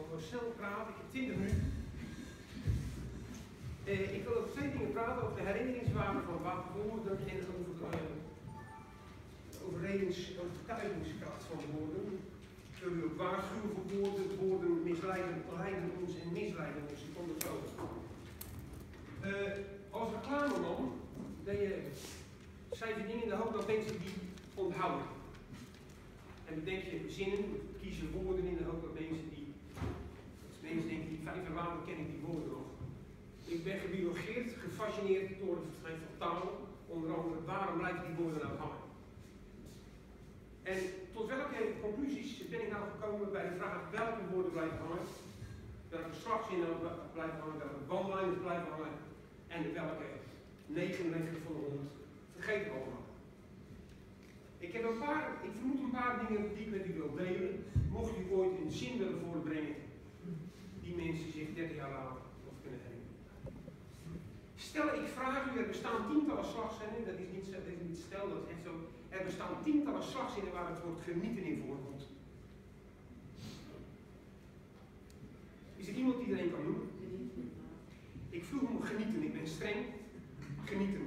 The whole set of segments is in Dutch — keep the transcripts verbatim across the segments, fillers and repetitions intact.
gewoon snel praten, ik heb twintig minuten. Uh, ik wil over twee dingen praten, over de herinneringswaarde van woorden en over de uh, overredings- en overtuigingskracht van woorden. Ik wil u ook waarschuwen voor woorden, woorden misleiden, leiden ons en misleiden ons. Ik kom er zo. Uh, als reclameman ben je schrijf je dingen in de hoop dat mensen die onthouden. En bedenk je zinnen, kies je woorden in de hoop dat mensen die, als mensen denken, die vijf jaar later ken ik die woorden nog. Ik ben gebiologeerd, gefascineerd door het verschijnsel van taal, onder andere waarom blijven die woorden nou hangen. En tot welke conclusies ben ik nou gekomen bij de vraag welke woorden blijven hangen, welke slagzinnen blijven hangen, welke bandlijnen blijven hangen en welke negenennegentig van de honderd vergeten allemaal. Ik heb een paar, ik vermoed een paar dingen die ik met u wil delen, mocht u ooit een zin willen voorbrengen die mensen zich dertig jaar later nog kunnen herinneren. Stel, ik vraag u, er bestaan tientallen slagzinnen, dat is niet, dat is niet stel, dat is echt zo, er bestaan tientallen slagzinnen waar het woord genieten in voorkomt. Is er iemand die er een kan noemen? Ik vroeg om genieten, ik ben streng. Genieten.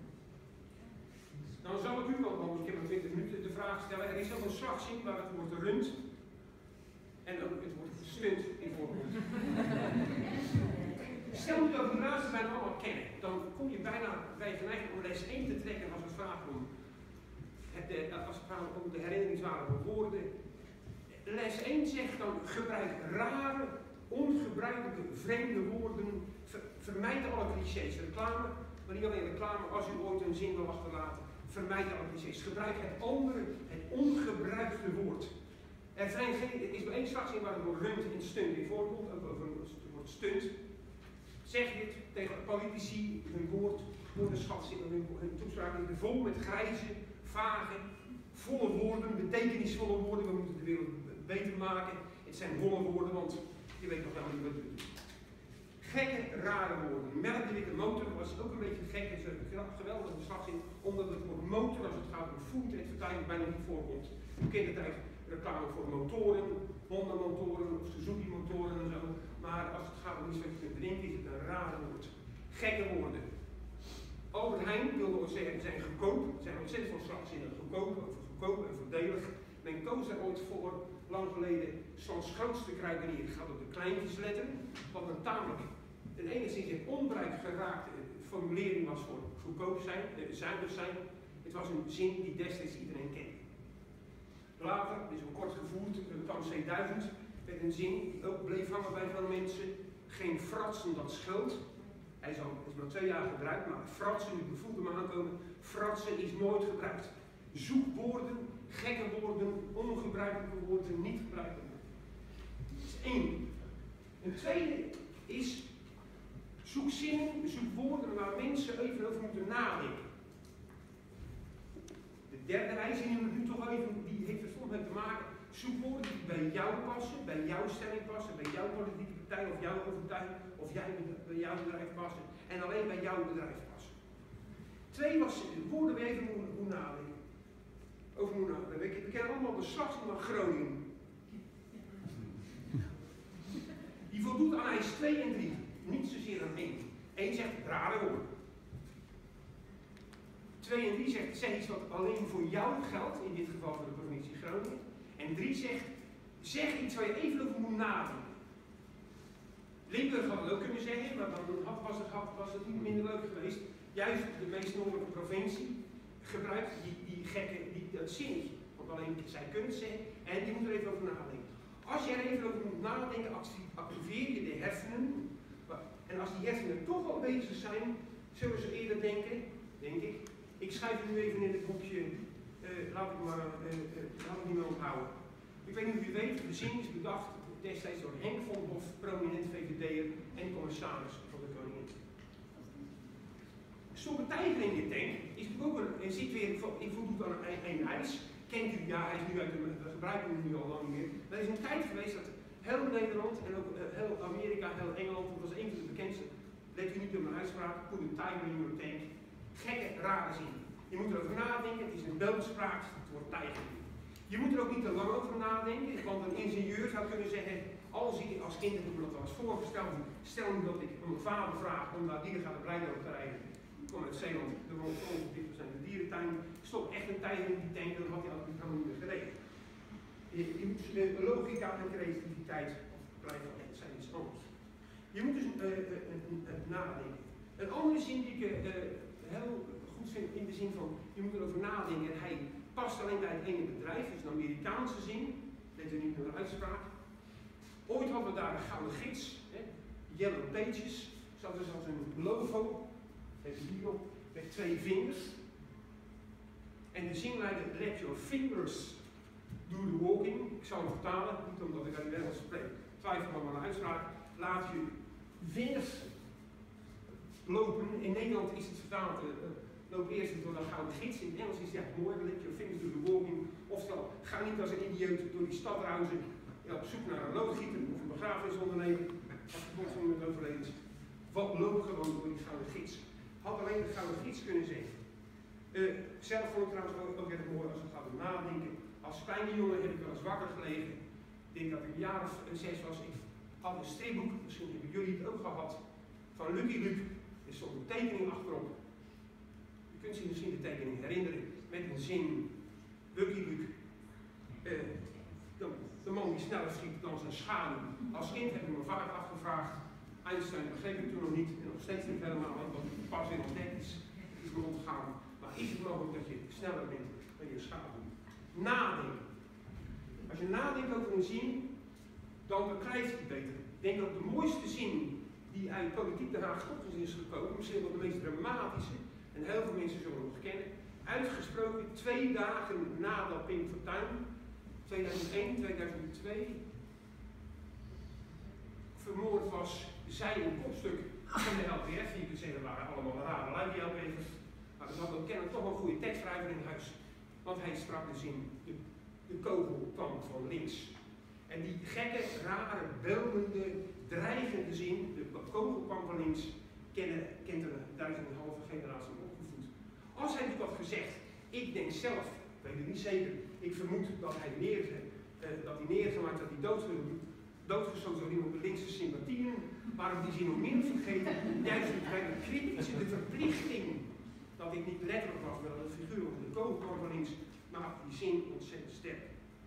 Dan zal ik u, want ik heb maar twintig minuten, de vraag stellen, er is ook een slagzin waar het woord rund en ook het woord stunt in voorkomt. Stel nu dat we de laatste bijna allemaal kennen, dan kom je bijna bij geneigd om les één te trekken als het vraagt om, het, als het vraagt om de herinneringswaarde van woorden. Les één zegt dan, gebruik rare, ongebruikelijke, vreemde woorden, ver, vermijd alle clichés. Reclame, maar niet alleen reclame, als u ooit een zin wil achterlaten, vermijd alle clichés. Gebruik het andere, het ongebruikte woord. Er, zijn geen, er is maar één slagzin waar het woord rund en stunt in voorkomt, over het woord stunt. Zeg dit tegen politici, hun woord, woordenschatting, hun, hun toespraak is vol met grijze, vage, volle woorden, betekenisvolle woorden. We moeten de wereld beter maken. Het zijn volle woorden, want je weet nog wel niet wat het doet. Gekke, rare woorden. Melkdikke motor was ook een beetje gek. Het is een geweldige slagzin, omdat het woord motor, als het gaat om food advertising, bijna niet voorkomt. U kent de tijd reclame voor motoren, Honda-motoren of Suzuki-motoren en zo. Maar als het gaat om iets wat je kunt drinken, is het een rare woord. Gekke woorden. Albert Heijn wilde ooit zeggen, zijn goedkoop. Er zijn ontzettend veel slagzinnen. Goedkoop, goedkoop en voordelig. Men koos daar ooit voor, lang geleden, Sans grootste kruidenier. Het gaat op de kleintjes letten, wat een tamelijk een enigszins in onbruik geraakte formulering was voor goedkoop zijn, eh, zuinig zijn. Het was een zin die destijds iedereen kende. Later, dit is een kort gevoerd, de T A M C duizend, met een zin die ook bleef hangen bij veel mensen. Geen fratsen, dat scheelt. Hij is al is maar twee jaar gebruikt, maar fratsen, u voelt hem aankomen, fratsen is nooit gebruikt. Zoek woorden, gekke woorden, ongebruikelijke woorden, niet gebruikelijke woorden. Dat is één. Een tweede is, zoek zinnen, zoek woorden waar mensen even over moeten nadenken. De derde wijze die we nu toch even, die heeft er soms mee te maken. Zoek woorden die bij jou passen, bij jouw stelling passen, bij jouw politieke partij of jouw overtuiging, of jij, bij jouw bedrijf passen en alleen bij jouw bedrijf passen. Twee was woorden waar je even moet, moet nadenken. Over moet nadenken. We kennen allemaal de slagzin van Groningen. Die voldoet aan eis twee en drie, niet zozeer aan één. Eén zegt rare woorden. Twee en drie zegt, zeg iets wat alleen voor jou geldt, in dit geval voor de provincie Groningen. En drie zegt, zeg iets waar je even over moet nadenken. Limburg had het ook kunnen zeggen, maar dan was het, was het niet minder leuk geweest. Juist de meest noordelijke provincie gebruikt die, die gekke, die, dat zinnetje. Want alleen zij kunnen het zeggen en die moet er even over nadenken. Als je er even over moet nadenken, activeer je de hersenen. En als die hersenen toch al bezig zijn, zullen ze eerder denken, denk ik. Ik schrijf het nu even in het boekje, uh, laat ik maar, uh, uh, laat ik niet meer onthouden. Ik weet niet of u weet, de zin is bedacht destijds door Henk Vonhoff, prominent V V D'er en commissaris van de koningin. Stoppen tijger in je tank is ook een, zit weer, ik voldoet aan een, een eis. Kent u, ja, hij is nu uit de, we gebruiken hem nu al lang niet meer. Maar er is een tijd geweest dat heel Nederland en ook uh, heel Amerika, heel Engeland, dat was een van de bekendste, let u niet op mijn uitspraak, put a tiger in your tank. Gekke, rare zin. Je moet erover nadenken, het is een beeldspraak, het wordt tijger. Je moet er ook niet te lang over nadenken, want een ingenieur zou kunnen zeggen, als ik als kind heb ik me dat wel eens voorgesteld, stel nu dat ik mijn vader vraag om naar Dierengaarde Blijdorp te rijden. Ik kom uit Zeeland, er woont ongeveer twintig procent de dierentuin, stop echt een tijger in die tank, dan had hij altijd helemaal niet meer gereden. Je, je moet de logica en creativiteit, of blijven dat zijn iets anders. Je moet dus uh, uh, uh, uh, nadenken. Een andere zin die ik uh, heel goed vind in de zin van, je moet erover nadenken, hij past alleen bij het ene bedrijf, dat is een Amerikaanse zin, weet u niet meer de uitspraak. Ooit hadden we daar een gouden gids, hè, Yellow Pages, zat dus als een logo, even hierop, met twee vingers. En de zin luidde, let your fingers do the walking. Ik zal hem vertalen, niet omdat ik uit het Engels spreek, twijfel aan mijn uitspraak. Laat je vingers lopen. In Nederland is het vertaald, uh, loop eerst door een gouden gids. In het Engels is het ja mooi, let your fingers do the walking. Oftewel, ga niet als een idioot door die stad ruizen, ja, op zoek naar een loodgieter of een begrafenisondernemer. Als de bond van iemand overleden is. Wat loop gewoon door die gouden gids. Had alleen de gouden gids kunnen zeggen. Uh, zelf vond ik trouwens ook, ook erg mooi als het gaat om nadenken. Als kleine jongen heb ik wel eens wakker gelegen. Ik denk dat ik een jaar of zes was. Ik had een stripboek, misschien hebben jullie het ook gehad, van Lucky Luke. Er stond een tekening achterop. Je kunt zich misschien de tekening herinneren met een zin. Lucky Luke. Uh, de, de man die sneller schiet dan zijn schaduw. Als kind heb ik me vaak afgevraagd. Einstein begreep ik toen nog niet en nog steeds niet helemaal, want pas in ons net is, is me ontgaan. Maar is het mogelijk dat je sneller bent dan je schaduw? Nadenken. Als je nadenkt over een zin, dan begrijp je het beter. Ik denk dat de mooiste zin die uit Politiek Den Haag tot ons is gekomen, misschien wel de meest dramatische, en heel veel mensen zullen nog kennen, uitgesproken twee dagen nadat Pim Fortuyn, tweeduizend één, tweeduizend twee, vermoord was, zij een kopstuk van de L P F. Je kunt zeggen, dat waren allemaal rare lui, die L P F'ers. Maar er zat ook kennelijk toch een goede tekstschrijver in huis. Want hij sprak de zin, de, de kogel kwam van links. En die gekke, rare, beeldende, dreigende zin, de kogel kwam van links, kennen, kent er een duizend en een halve generatie opgevoed. Als hij dit had gezegd, ik denk zelf, ik weet het niet zeker, ik vermoed dat hij neergemaakt, uh, dat hij neergemaakt, dat hij doodgeschoten doodgeschoten door iemand met linkse sympathieën, maar op die zin nog meer vergeten, juist bij de kritische, de verplichting, dat dit niet letterlijk was, maar een figuur of de kogel kwam van links, maakt die zin ontzettend sterk.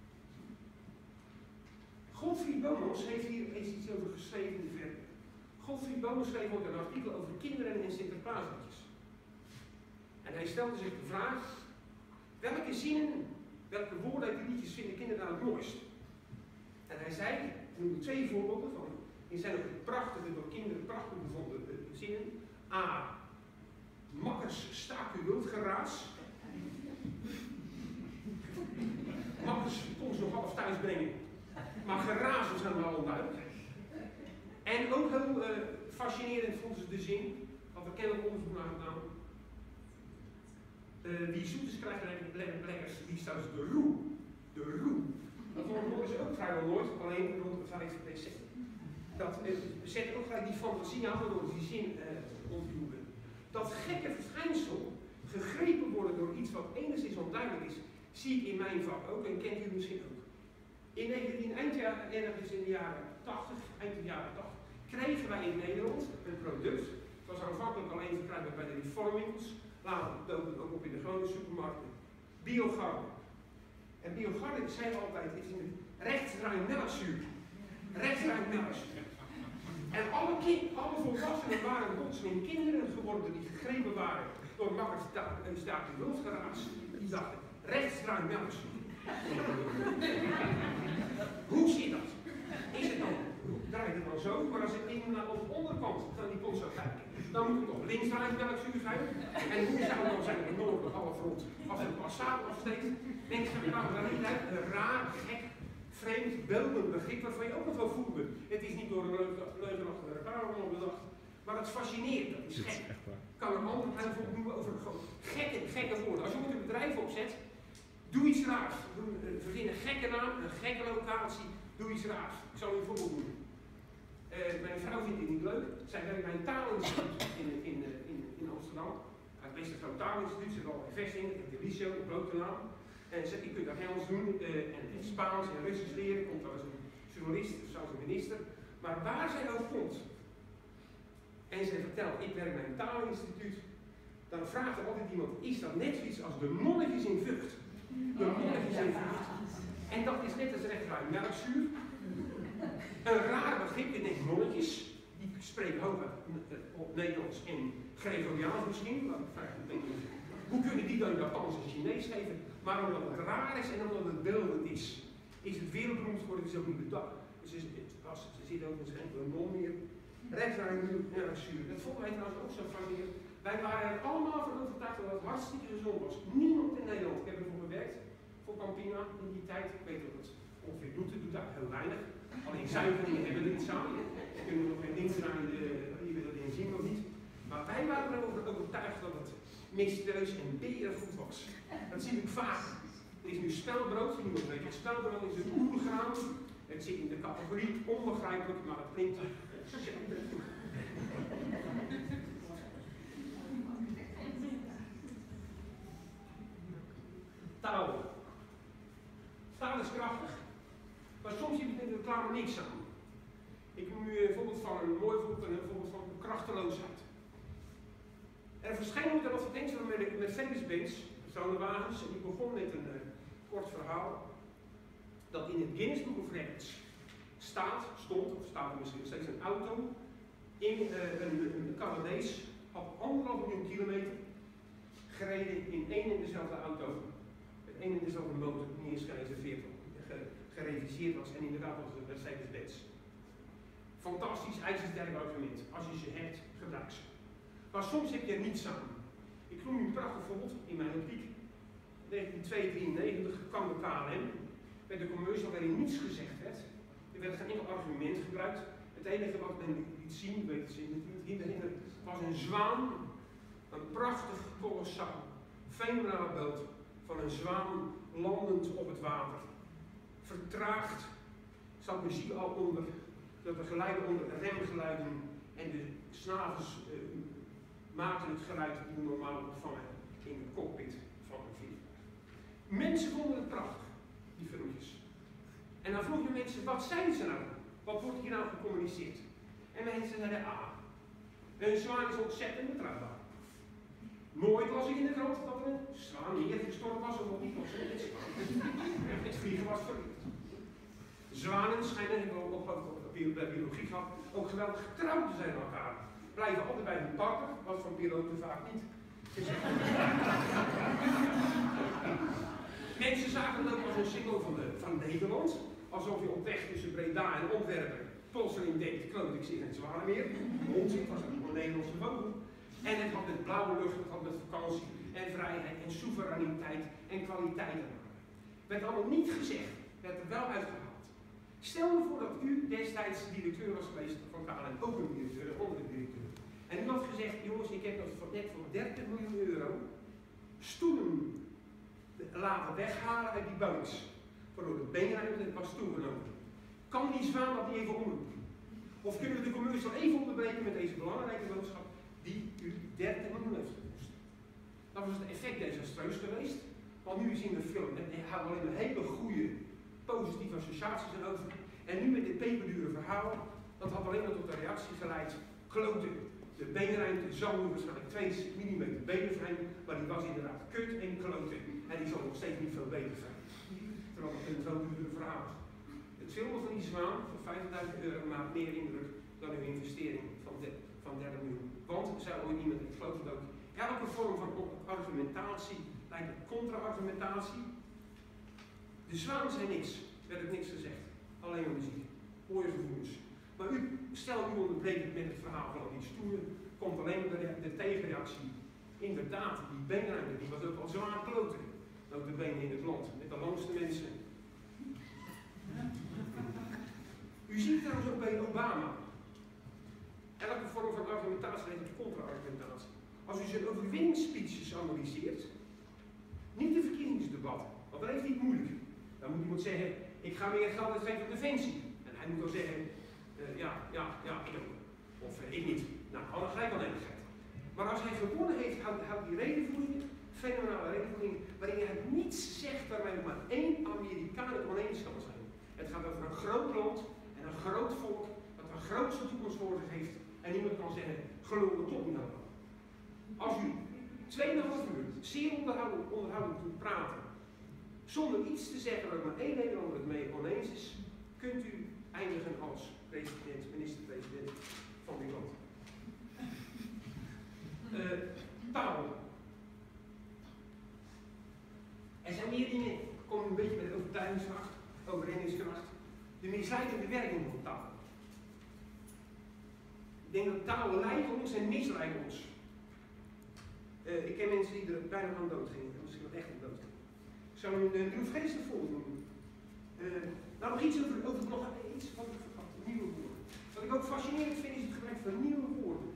Godfried Bomans heeft hier eens iets over geschreven in de verte. Godfried Bomans schreef ook een artikel over kinderen en Sinterklaasliedjes. En hij stelde zich de vraag, welke zinnen, welke woorden uit die liedjes vinden kinderen nou het mooist? En hij zei, ik noemde twee voorbeelden van, die zijn ook prachtige, door kinderen prachtig bevonden uh, zinnen. A. Makkers, staak uw wildgeraas. Makkers kon ze nog half thuis brengen, maar gerazen zijn wel onduidelijk. En ook heel uh, fascinerend vonden ze de zin, wat we kennen onderzoek naar gedaan. Uh, wie zoeters krijgt lekkers, die staat dus de roe. De roe. Dat horen ze ook vrijwel nooit, alleen rond de vijf december. Dat uh, zet ook gelijk die fantasie aan waardoor die zin uh, ontduwen. Dat gekke verschijnsel, gegrepen worden door iets wat enigszins onduidelijk is, zie ik in mijn vak ook en kent u misschien ook. In, in eindjaar, ergens in de jaren tachtig, eind de jaren tachtig, kregen wij in Nederland een product. Het was aanvankelijk alleen verkrijgbaar bij de reformwinkels, later dook het ook op in de gewone supermarkten. Biogarde. En Biogarde zei altijd, het is een rechtsruim melkzuur. Rechtsruim melkzuur. En alle, kind, alle volwassenen waren plotseling kinderen geworden die gegrepen waren door makkers en staat in wildgeraas. Die dachten, rechtsruim melkzuur. Hoe zit dat? Is het dan, draait het dan zo, maar als ik even naar de onderkant van die pot zou kijken, dan moet het toch linksdraaid melkzuur zijn. En hoe zou het dan zijn op het noordelijk halfrond als het passaat afsteekt? Denk je, nou, dan niet uit een raar, gek, vreemd, beeldend begrip waarvan je ook nog wel voelde. Het is niet door een leugenachtige reclame bedacht, maar het fascineert, dat is gek. Ik kan een ander bijvoorbeeld noemen over gekke, gekke woorden. Als je ooit een bedrijf opzet, doe iets raars. Verzin een gekke naam, een gekke locatie, doe iets raars. Ik zal u een voorbeeld doen. Uh, mijn vrouw vindt dit niet leuk. Zij werkt bij een taalinstituut in, in, in, in Amsterdam. Het beste groot taalinstituut, zit al in vesting, in de Licio, op Rotterdam. En zegt, je kunt dat Engels doen, uh, en, en Spaans en Russisch leren, komt als een journalist of zelfs een minister. Maar waar zij ook komt, en zij vertelt, ik werk bij een taalinstituut, dan vraagt er altijd iemand, is dat net zoiets als de nonnetjes in Vught? De nonnetjes in Vught. En dat is net als rechtruim melkzuur. Een raar begrip, je denkt nonnetjes, die spreken hoog op Nederlands en Gregoriaans misschien, maar ik vraag me niet. Hoe kunnen die dan Japans en Chinees geven? Maar omdat het raar is en omdat het beeldend is, is het wereldberoemd geworden, is ook niet bedacht. Dus is het, als, ze zit ook misschien een non meer. Rechtruim melkzuur. Dat vonden wij trouwens ook zo van hier. Wij waren er allemaal van overtuigd dat het hartstikke gezond was. Niemand in Nederland, ik heb ervoor gewerkt, voor Campina in die tijd. Ik weet dat het ongeveer doet, het doet daar heel weinig. Alleen zuivelingen hebben er iets aan. We kunnen nog geen dingen aan, je wil het in zien of niet. Maar wij waren erover overtuigd dat het mysterieus en berengoed was. Dat zie ik vaak. Er is nu spelbrood, niemand weet het. Spelbrood is een oergraan. Het zit in de categorie onbegrijpelijk, maar het klinkt ontzettend goed. Taal. Taal is krachtig, maar soms heb je in de reclame niks aan. Ik noem nu een voorbeeld van een mooi voorbeeld, een voorbeeld van krachteloosheid. Er verscheen ook een advertentie van Mercedes-Benz, personenwagens, en die begon met een uh, kort verhaal dat in het Guinness Book of Records staat, stond, of staat er misschien steeds een auto, in uh, een, een Canadees had anderhalf miljoen kilometer gereden in één en dezelfde auto. Met één en dezelfde motor, niet eens gereserveerd, gereviseerd was en inderdaad was het Mercedes-Benz. Fantastisch, ijzersterk argument. Als je ze hebt, gebruik ze. Maar soms heb je er niets aan. Ik noem u een prachtig voorbeeld in mijn optiek. negentien tweehonderddrieënnegentig kwam de K L M met een commercial waarin niets gezegd werd. Er werd geen enkel argument gebruikt. Het enige wat men liet zien, weet het zich natuurlijk niet herinneren, was een zwaan. Een prachtig, kolossaal, fenomenaal beeld van een zwaan landend op het water. Vertraagd, zat muziek al onder, dat de geluiden onder, remgeluiden en de snavels uh, maakten het geluid die we normaal ontvangen in de cockpit van een vliegtuig. Mensen vonden het prachtig, die filmpjes. En dan vroeg je mensen, wat zijn ze nou? Wat wordt hier nou gecommuniceerd? En mensen zeiden, ah, een zwaan is ontzettend betrouwbaar. Nooit las ik in de krant dat er een zwaan neergestort was of niet was in het zwaan. Het vliegen was verliefd. Zwanen schijnen, hebben we ook op bij biologie gehad, ook geweldig getrouwd te zijn aan elkaar. Blijven altijd bij hun partner, wat van piloten vaak niet. Mensen zagen het ook als een symbool van, de, van Nederland. Alsof je op weg tussen Breda en Antwerpen plotseling denkt, kloot ik zit in het Zwanenmeer. Onzin, het was een Nederlandse vogel. En het had met blauwe lucht, het had met vakantie en vrijheid en soevereiniteit en kwaliteit te maken. Werd allemaal niet gezegd, werd er wel uitgehaald. Stel je voor dat u destijds directeur was geweest van K L M, ook een directeur, een andere directeur. En u had gezegd, jongens, ik heb dat net voor dertig miljoen euro stoelen laten weghalen uit die banks. Waardoor de beenruimte was toegenomen. Kan die zwaan dat niet even onderdoen? Of kunnen we de commercial even onderbreken met deze belangrijke boodschap die u dertig miljoen heeft gekost? Dat was het effect desastreus geweest. Want nu zien we de film, en hij had alleen een hele goede positieve associaties erover. En nu met dit peperdure verhaal, dat had alleen maar tot de reactie geleid. Kloten. De beenruimte zal nu waarschijnlijk tweeënzestig millimeter beter zijn, maar die was inderdaad kut en kloten. En die zal nog steeds niet veel beter zijn. Terwijl het een zo dure verhaal is. Het filmen van die zwaan voor vijftigduizend euro maakt meer indruk dan uw investering van, de, van dertig miljoen. Want, zei ooit iemand, ik geloof het ook, elke vorm van argumentatie lijkt op contra-argumentatie. De zwaan zei niks, werd ook niks gezegd. Alleen maar muziek. Hoor je gevoelens. Maar u, stel u onderbreekt met het verhaal van die stoelen, komt alleen maar de, de tegenreactie. Inderdaad, die beenruimte, die was ook al zwaar kloten. Ook de benen in het land, met de langste mensen. U ziet trouwens ook bij Obama. Elke vorm van argumentatie heeft een contra-argumentatie. Als u zijn overwinningsspeeches analyseert, niet de verkiezingsdebatten, want dan heeft hij het moeilijk. Dan moet iemand zeggen, ik ga meer geld uitgeven aan defensie. En hij moet dan zeggen, uh, ja, ja, ja, ik ook. Of uh, ik niet. Nou, alle gelijk al eeuwigheid. Maar als hij gewonnen heeft, houdt, houdt die redenvoeringen, fenomenale redenvoeringen, waarin hij niets zegt waarbij er maar één Amerikaan het oneens kan zijn. Het gaat over een groot land en een groot volk dat een grootste toekomst voor zich heeft en niemand kan zeggen, geloof het toch niet aan. Als u tweeënhalf uur zeer onderhoudend, onderhoudend kunt praten, zonder iets te zeggen waar maar één Nederlander het mee oneens is, kunt u eindigen als president, minister-president van dit land. Uh, taal. Er zijn meer dingen, ik kom een beetje met overtuigingskracht, overredingskracht, de misleidende werking van taal. Ik denk dat taal leidt ons en misleidt ons. Uh, ik ken mensen die er bijna aan dood gingen, misschien wel echt aan dood gingen. Ik zou een uh, droefgeestig voorbeeld noemen. Uh, nou, nog iets over, over nog iets wat ik vergat, nieuwe woorden. Wat ik ook fascinerend vind is het gebruik van nieuwe woorden.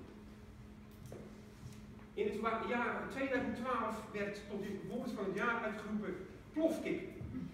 In het jaar tweeduizend twaalf werd tot het woord van het jaar uitgeroepen plofkip.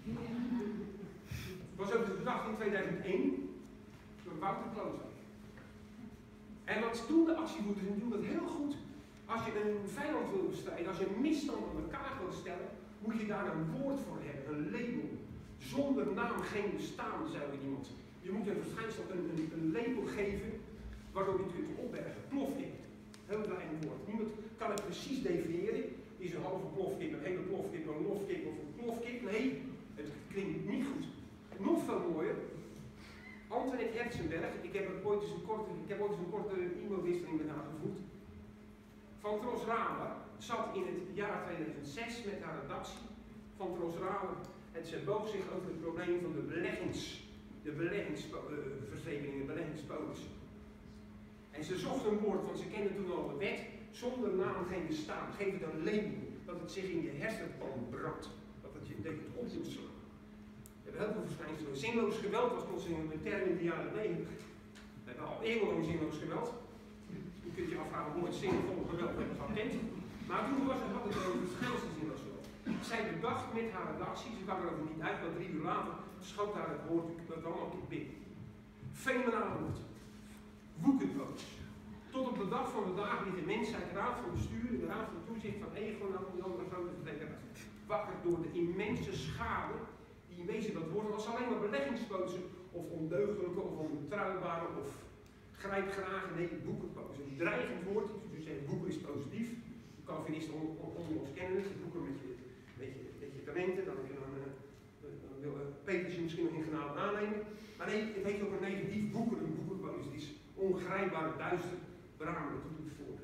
Het was ook bedacht in tweeduizend één door Wouter Klooswijk. En wat doen de actievoerders? En doen dat heel goed. Als je een vijand wil bestrijden, als je een misstand aan elkaar wil stellen, moet je daar een woord voor hebben, een label. Zonder naam geen bestaan, zei iemand. Je moet een verschijnsel, een, een, een label geven, waardoor je het kunt opbergen. Plofkip. Heel klein woord. Niemand kan het precies definiëren. Is een halve plofkip, een hele plofkip, een lofkip of een plofkip? Nee, het klinkt niet goed. Nog veel mooier. Antoinette Herzenberg, ik heb ooit eens een korte, ik heb ooit eens een korte e-mailwisseling met haar gevoerd. Van Tros Rauwer zat in het jaar tweeduizend zes met haar redactie van Tros Rauwer en ze boog zich over het probleem van de beleggings, de beleggingsverzekeringen, de beleggingspolissen. En ze zocht een woord, want ze kende toen al de wet, zonder naam geen bestaan. Geef het een label, dat het zich in je hersenpan brandt, dat het je het op doet slaan. We hebben heel veel verschijnselen. Zinloos geweld was plotseling een term in de jaren negentig. We hebben al eeuwenlang zinloos geweld. Je kunt je afvragen hoe het zinvol geweld hebben van kent. Maar toen was het, had het over verschijnselen zinloos geweld. Zij bedacht met haar redactie, ze kwam er ook niet uit, maar drie uur later schoot haar het woord dat allemaal op binnen. Fenomenaal woord. Woekerboos. Tot op de dag van de dag die de mensheid, de raad van bestuur, de raad van toezicht van Egon en die andere grote vertrekkers wakker door de immense schade die in wezen dat woord was alleen maar beleggingspozen of ondeugdelijke of onbetrouwbare of grijpgrage, nee, boekenpozen. Een dreigend woord, dus zeggen boeken is positief. De Calvinisten onder ons kennen het, boeken met je, met je, met je talenten, dan, dan, dan, dan wil Peters je misschien nog in genade aannemen. Maar nee, het heeft ook een negatief boeken, een boekenpoos. Het is ongrijpbaar, duister, bramelijk, dat doet het voor.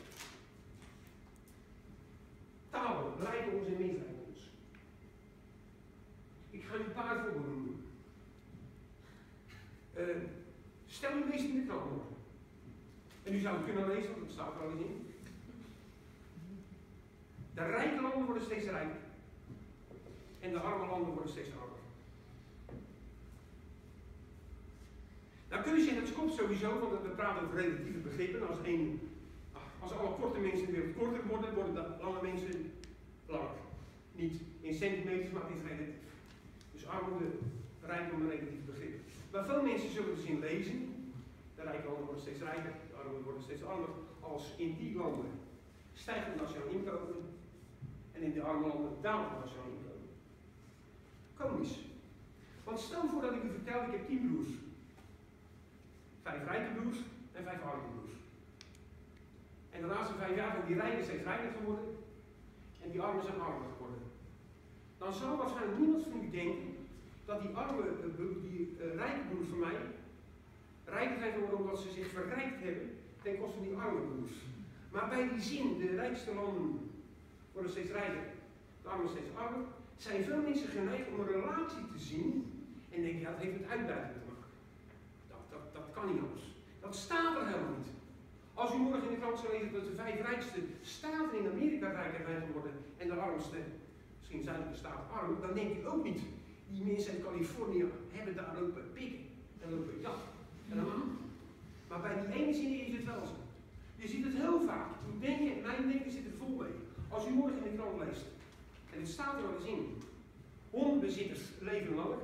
Taal leiden ons en misleiden ons. Ik ga u een paar voorbeelden noemen. Uh, stel u leest in de krant morgen. En u zou het kunnen lezen, want het staat er al eens in. De rijke landen worden steeds rijker. En de arme landen worden steeds armer. Nou kun je zeggen, dat klopt sowieso, want we praten over relatieve begrippen. Als, een, als alle korte mensen in de wereld korter worden, worden de lange mensen langer. Niet in centimeters, maar het is relatief. Dus armoede, rijkdom een relatief begrip. Maar veel mensen zullen de zin lezen. De rijke landen worden steeds rijker, de armen worden steeds armer. Als in die landen stijgt het nationaal inkomen en in de arme landen daalt het nationaal inkomen. Komisch. Want stel voor dat ik u vertel, ik heb tien broers. Vijf rijke broers en vijf arme broers. En de laatste vijf jaar zijn die rijken steeds rijker geworden en die armen zijn armer geworden. Dan zal waarschijnlijk niemand van u denken dat die arme, die uh, rijke broers van mij rijker zijn geworden omdat ze zich verrijkt hebben ten koste van die arme broers. Maar bij die zin, de rijkste landen worden steeds rijker, de armen steeds armer, zijn veel mensen geneigd om een relatie te zien en denken, ja, dat heeft met uitbuiting te maken. Dat, dat, dat kan niet anders. Dat staat er helemaal niet. Als u morgen in de krant zou lezen dat de vijf rijkste staten in Amerika rijker zijn geworden en de armste, misschien zuidelijke staat arm, dan denk ik ook niet. Die mensen in Californië hebben daar lopen pikken en lopen ja. Helemaal. Maar bij die ene zin is het wel zo. Je ziet het heel vaak. Uw denken, mijn denken zit er vol mee. Als u morgen in de krant leest, en het staat er wel eens in, hondenbezitters leven langer.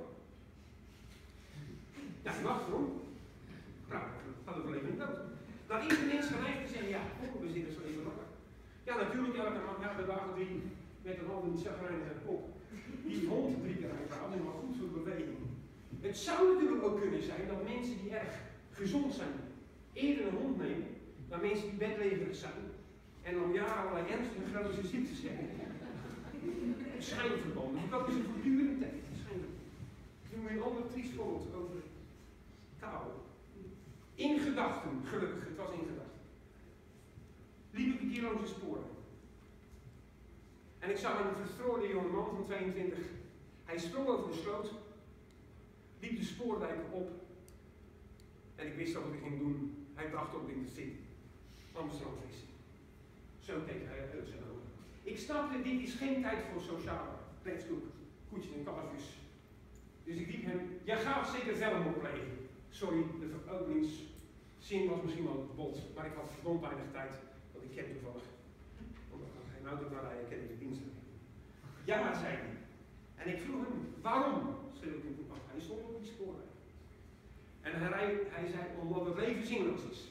Ja, je mag erom. Nou, gaat over leven en dood. Dan is de mens geneigd te zeggen, ja, hondenbezitters leven langer. Ja, natuurlijk, elke, elke dag drie met een hand in die chagrijnige kop, die hond drie keer uithaalt, en maar goed voor beweging. Het zou natuurlijk ook kunnen zijn dat mensen die erg gezond zijn, eerder een hond nemen, dan mensen die bedlegerig zijn, en dan ja allerlei ernstige chronische ziektes hebben. Schijnverbanden, dat is een voortdurende tijd. Nu moet je een ander triest voorbeeld over Karel. In gedachten, gelukkig, het was in gedachten. Liep ik een keer langs de sporen. En ik zag een verstrooide jonge man van tweeëntwintig. Hij sprong over de sloot, liep de spoorwijk op. En ik wist wat ik ging doen. Hij bracht op in de city. Amsterdam vissen. Zo keek hij uit zijn ogen. Ik snapte, dit is geen tijd voor sociale pletskoek, koetjes en kalfjes. Dus ik riep hem, jij gaat zeker zelfmoord plegen. Sorry, de veropeningszin was misschien wel bot, maar ik had verdomd weinig tijd, want ik ken toevallig. Omdat hij geen auto kan rijden, ken ik de diensten. Ja, zei hij. En ik vroeg hem, waarom? Schreeuw ik hem toe af. Hij stond op die spoorweg. En hij, hij zei, omdat het leven zinloos is.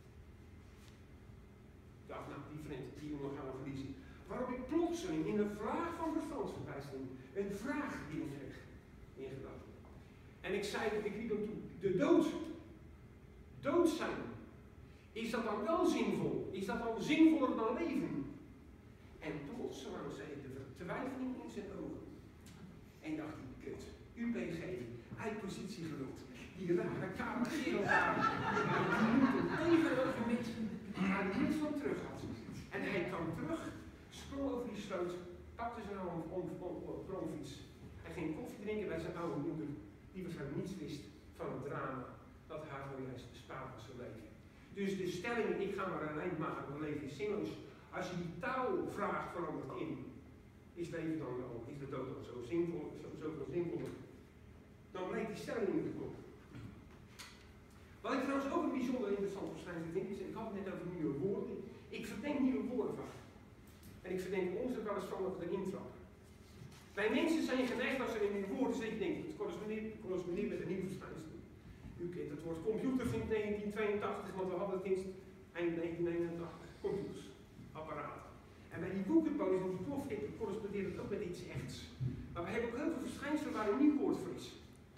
Ik dacht, nou, die vriend, die jongen gaan we verliezen. Waarop ik plotseling in een vraag van verstandsverbijstering een vraag die ik kreeg in gedachten. En ik zei, ik riep hem toe, de dood, dood zijn, is dat dan wel zinvol? Is dat dan zinvoller dan leven? En plotseling zei ik de vertwijfeling in zijn ogen. En dacht ik, kut, U P G, uitpositie geluld, die rare kamer Gerald daar, die moet een tegenargument waar hij niets van terug had. En hij kwam terug, sprong over die sloot, pakte zijn oude bromfiets. Hij ging koffie drinken bij zijn oude moeder, die waarschijnlijk niets wist van het drama dat haar zojuist bespaard was gebleven. Dus de stelling, ik ga maar een eind maken, mijn leven is zinloos. Als je die taalvraag verandert in, is leven dan wel, is de dood dan zo zinvol, zo, zoveel zinvoller, dan blijkt die stelling niet te kloppen. Wat ik trouwens ook een bijzonder interessant verschijnsel vind, is, ik had het net over nieuwe woorden, ik verdenk nieuwe woorden van. En ik verdenk ons er wel eens van dat we erin trappen. Wij mensen zijn geneigd als er in nieuwe woorden zit, je denkt, het correspondeert, correspondeert met een nieuw verschijnsel. U kent het woord computer vindt negentien tweeëntachtig, want we hadden het sinds eind negentien negenentachtig. Computers, apparaten. En bij die boekenpolis en die plofkippen correspondeert het ook met iets echts. Maar we hebben ook heel veel verschijnselen waar een nieuw woord voor is.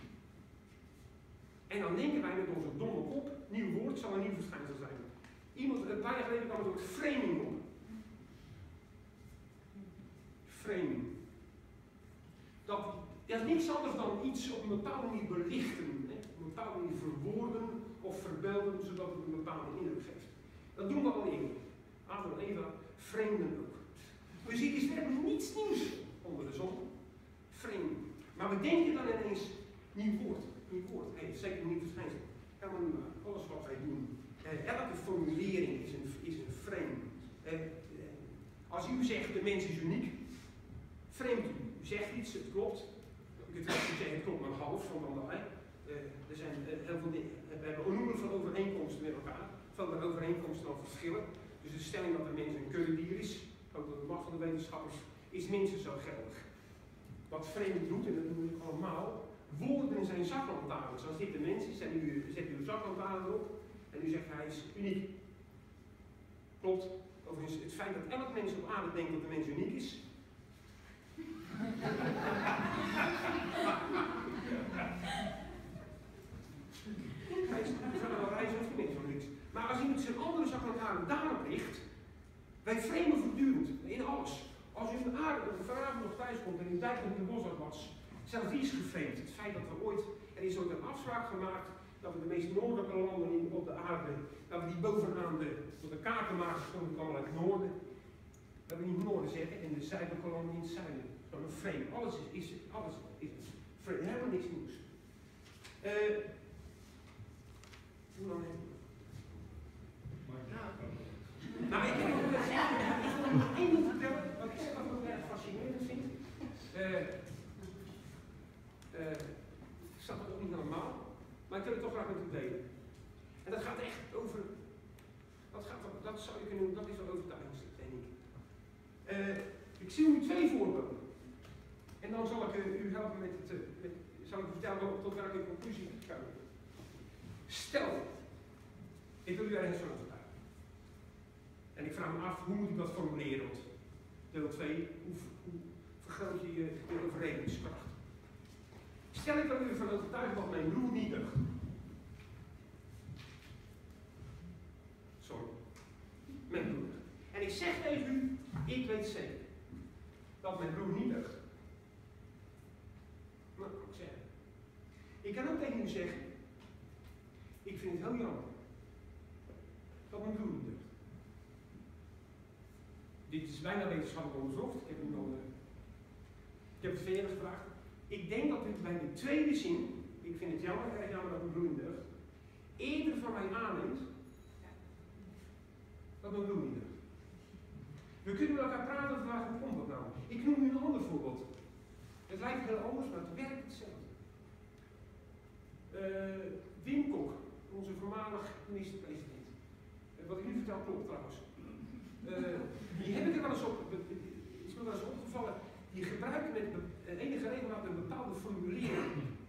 En dan denken wij met onze domme kop, nieuw woord zal een nieuw verschijnsel zijn. Iemand, een paar jaar geleden kwam het woord framing op. Framing. Dat, dat is niks anders dan iets op een bepaalde manier belichten, hè? Op een bepaalde manier verwoorden of verbeelden, zodat het een bepaalde indruk geeft. Dat doen we al eerder. Adam en Eva vreemden ook. Dus hier is werkelijk niets nieuws onder de zon. Vreemd. Maar we denken dan ineens, nieuw woord, nieuw woord. Hey, zeker een nieuw verschijnsel. Helemaal niet waar. Alles wat wij doen. Eh, elke formulering is een, is een frame. Eh, eh, als u zegt, de mens is uniek, vreemd u. U zegt iets, het klopt. U kunt wel zeggen, het klopt maar half van dan uh, Er zijn uh, heel veel dingen. We hebben onnoemelijk veel overeenkomsten met elkaar. Veel meer overeenkomsten dan verschillen. Dus de stelling dat de mens een kuddedier is, ook door de macht van de wetenschappers, is minstens zo geldig. Wat vreemd doet, en dat doen we allemaal, woorden zijn zaklantaarns. Als dit de mens is, en u zet uw zaklantaarn erop, en u zegt hij is uniek. Klopt. Overigens, het feit dat elk mens op aarde denkt dat de mens uniek is. Hij is wel reizen of niks van niks. Maar als iemand zijn andere zaklantaarn daarop ligt, wij vreemden voortdurend in alles. Als u een aarde vanavond nog thuis komt en u dijkt met de bosarts, zelfs die is geframed. Het feit dat we ooit, er is ooit een afspraak gemaakt dat we de meest noordelijke landen in, op de aarde, dat we die bovenaan de, op de kaarten maken, gewoon die komen uit het noorden. Dat we die in het noorden zetten en de zuidelijke landen in het zuiden. Zo'n frame. Alles is, is, alles is frame. Helemaal niks nieuws. Uh, hoe lang heb je? Nou, ik heb nog nog één ding vertellen, wat ik zelf ook erg fascinerend vind. Uh, uh, ik snap het ook niet normaal, maar ik wil het toch graag met u delen. En dat gaat echt over, dat, gaat, dat zou je kunnen, dat is wel overtuigingselijk, denk ik. Uh, ik zie nu twee voorbeelden. En dan zal ik uh, u helpen met het, uh, met, zal ik u vertellen tot welke conclusie ik kom. Stel, ik wil u ergens van overtuigen. En ik vraag me af, hoe moet ik dat formuleren? Want Deel twee, hoe, hoe vergroot je je de overredingskracht? Stel ik er nu van overtuigd dat mijn broer niet deugt. Sorry. Mijn broer. En ik zeg tegen u, ik weet zeker dat mijn broer niet deugt. Nou, kan ik zeggen. Ik kan ook tegen u zeggen, ik vind het heel jammer dat mijn broer niet deugt. Dit is bijna wetenschappelijk onderzocht. Ik heb hem al, uh, ik heb het verder gevraagd. Ik denk dat dit bij de tweede zin, ik vind het jammer, erg jammer dat mijn broer niet deugt, eerder van mij aanneemt dat mijn broer niet deugt. We kunnen met elkaar praten over waar het komt dat nou. Ik noem u een ander voorbeeld. Het lijkt heel anders, maar het werkt hetzelfde. Uh, Wim Kok, onze voormalig minister-president. Uh, wat ik nu vertel klopt trouwens. Uh, die heb ik er wel eens op, is me wel eens opgevallen, die gebruiken met een enige regelmaat een bepaalde formulering.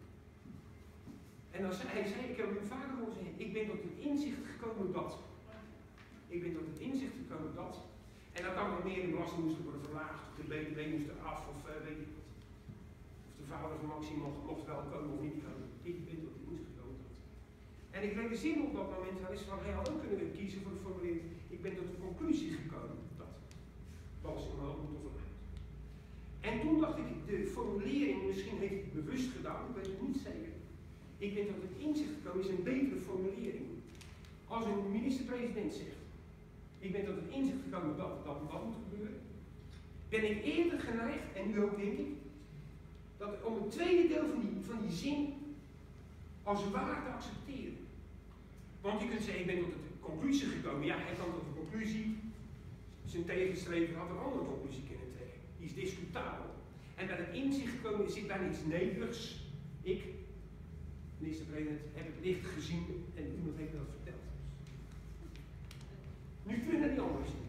En dan zei hij, zei, ik heb hem vaker horen zeggen, ik ben tot het inzicht gekomen dat. Ik ben tot het inzicht gekomen dat. En dan kan er meer in belasting moesten worden verlaagd, of de B T W moest eraf, of uh, weet ik wat. Of de vader van Maxime mocht, mocht wel komen of niet komen. Ik ben tot het inzicht gekomen dat. En ik realiseer me op dat moment, dat is van, hij had ook kunnen kiezen voor de formulering, ik ben tot de conclusie gekomen dat. Belasting omhoog moet of omlaag. En toen dacht ik, de formulering, misschien heeft hij het bewust gedaan, ik weet het niet zeker. Ik ben tot het inzicht gekomen, is een betere formulering. Als een minister-president zegt, ik ben tot het inzicht gekomen dat dat en dat moet gebeuren, ben ik eerder geneigd, en nu ook denk ik, dat om het tweede deel van die, van die zin als waar te accepteren. Want je kunt zeggen, ik ben tot de conclusie gekomen. Ja, hij kan tot de conclusie, zijn tegenstrever had een andere conclusie kunnen trekken. Die is discutabel. En bij het inzicht gekomen zit daar iets nederigs. Ik, minister-president, heb het licht gezien en iemand heeft me dat verteld. Nu terug naar die andere zin.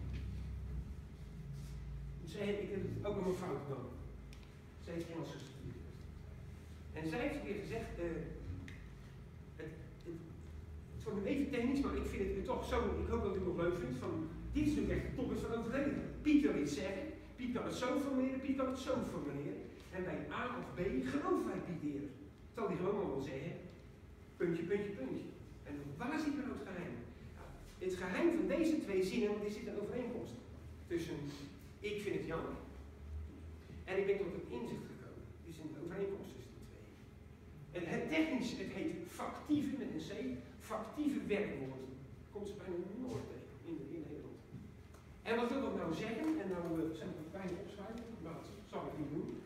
Zij, ik heb het ook nog een fout gedaan. Zij heeft Engels gestudeerd. En zij heeft weer gezegd, uh, het, het, het wordt nu even technisch, maar ik vind het toch zo, ik hoop dat u het nog leuk vindt, van, dit is natuurlijk echt de top van overleden. Piet wil iets zeggen, Piet kan het zo formuleren, Piet kan het zo formuleren. En bij A of B geloven wij Piet eerder. Zal hij gewoon wel zeggen, puntje, puntje, puntje. En waar zit nou het geheim? Nou, het geheim van deze twee zinnen, want er zit een overeenkomst tussen ik vind het jammer en ik ben tot een inzicht gekomen. Er is een overeenkomst tussen die twee. En het technisch, het heet factieve met een C, factieve werkwoorden. Komt ze bijna nooit tegen in, in Nederland. En wat wil dat nou zeggen? En nou uh, zijn we bijna opschrijven, maar dat zal ik niet doen.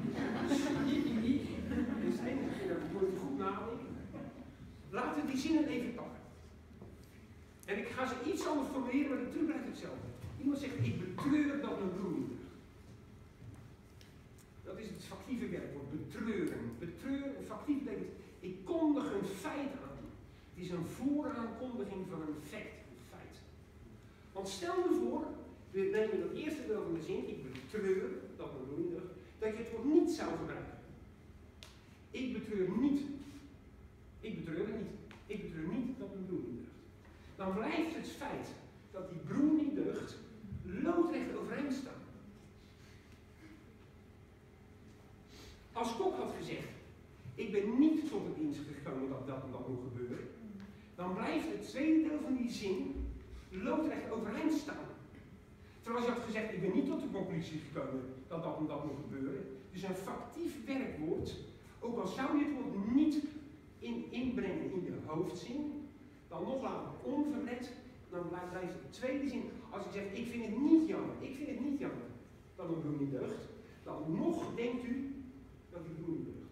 Dat is het enige keer dat ik moet goed nadenken. Laten we die zinnen even pakken. En ik ga ze iets anders formuleren, maar de truc blijft hetzelfde. Iemand zegt, ik betreur dat mijn broer niet deugt. Dat is het factieve werkwoord, betreuren. Betreuren, factief betekent, ik kondig een feit aan. Het is een vooraankondiging van een fact, een feit. Want stel je voor, we nemen dat eerste deel van de zin, ik betreur dat mijn broer niet deugt, dat je het woord niet zou gebruiken. Ik betreur niet. Ik betreur het niet. Ik betreur niet dat mijn broer niet deugt. Dan blijft het feit dat die broer niet deugt, loodrecht overeind staan. Als Kok had gezegd, ik ben niet tot het inzicht gekomen dat dat en dat moet gebeuren, dan blijft het tweede deel van die zin loodrecht overeind staan. Terwijl als je had gezegd, ik ben niet tot de conclusie gekomen dat dat en dat moet gebeuren, dus een factief werkwoord, ook al zou je het woord niet in, inbrengen in de hoofdzin, dan nog later onverlet, dan blijft de tweede zin. Als ik zeg, ik vind het niet jammer, ik vind het niet jammer dat mijn broer niet deugt, dan nog denkt u dat die broer niet deugt.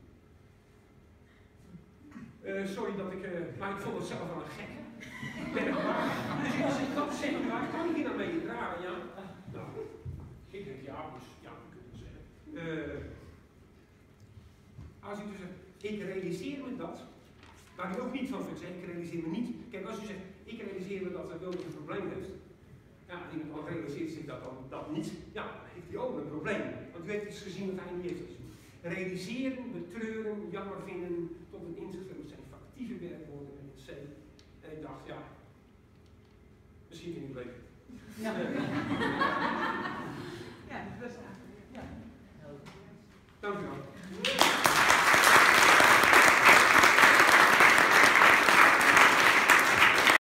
Uh, sorry dat ik, uh, maar ik vond het zelf wel een gek. Ben ik waar? Dus als ik dat zeg, waar kan ik hier dan mee dragen? Ja? Nou, ik denk ja, dus ja, je kunt het zeggen. Uh, als u dus zegt, ik realiseer me dat, waar u ook niet van kunt zeggen, ik realiseer me niet. Kijk, als u zegt, ik realiseer me dat Wilders een probleem heeft. Ja, en iemand al realiseert zich dat dan dat niet. Ja, dan heeft hij ook een probleem. Want u heeft iets gezien wat hij niet heeft gezien. Realiseren, betreuren, jammer vinden, tot een inzicht hebben zijn factieve werkwoorden met een C. En ik dacht, ja, misschien vind ik het leuk. Ja. Ja. Dank u wel.